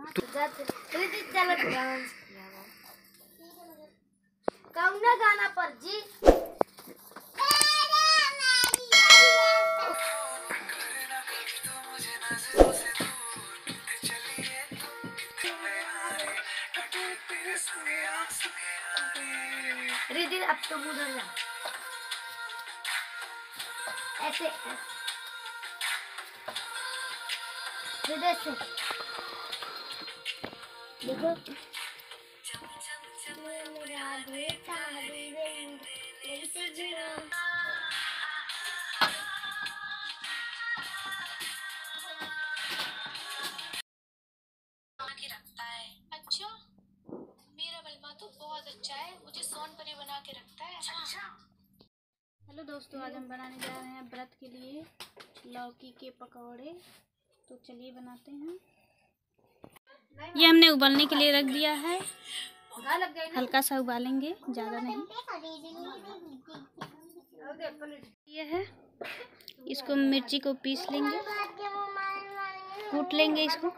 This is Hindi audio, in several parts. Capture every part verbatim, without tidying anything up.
कौना गाना पर जी रिदिल अब तो मुझे ना ऐसे हृदय से देखो मेरा बेटा के रखता है। अच्छा, मेरा बलमा तो बहुत अच्छा है, मुझे सोनपरी बना के रखता है। अच्छा। हेलो दोस्तों, आज हम बनाने जा रहे हैं व्रत के लिए लौकी के पकौड़े। तो चलिए बनाते हैं। ये हमने उबालने के लिए रख दिया है, हल्का सा उबालेंगे, ज़्यादा नहीं। ये है, इसको मिर्ची को पीस लेंगे, कूट लेंगे इसको।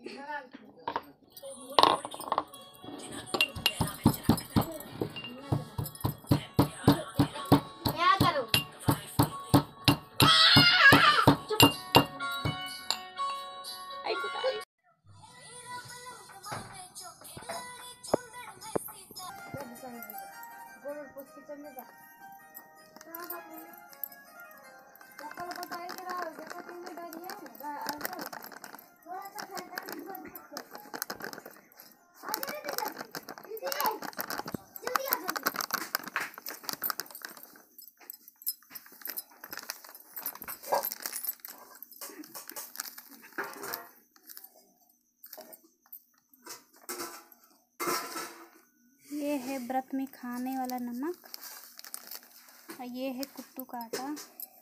ये है व्रत में खाने वाला नमक, और ये है कुट्टू का आटा,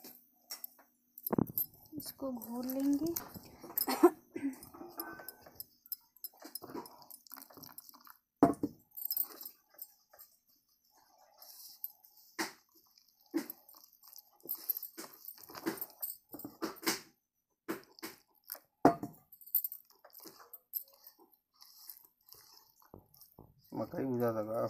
इसको घोल लेंगे। मकई भुजा लगा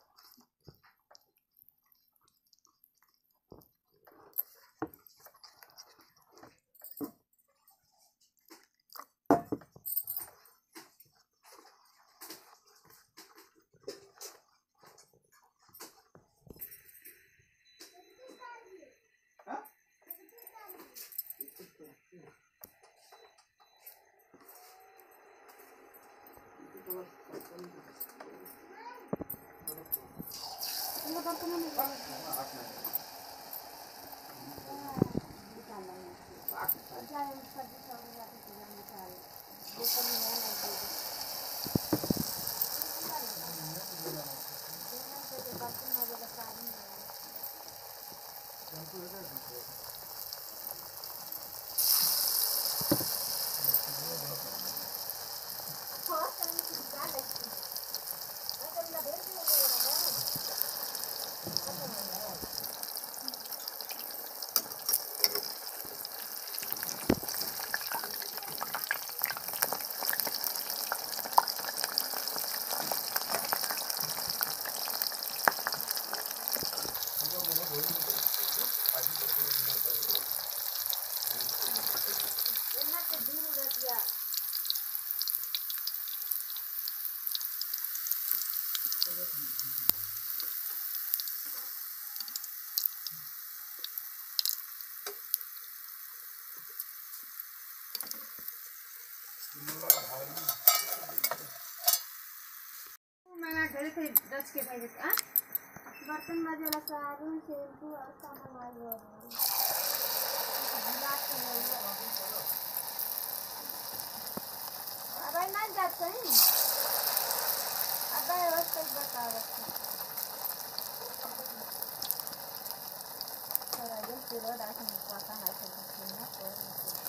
दस के भाई बर्तन माजे वाला साबुन शैम्पू और सामान वाला अब ना जाते हैं। अब बस तक बता रखो थोड़ा जल्दी पूरा डाल के पता है तो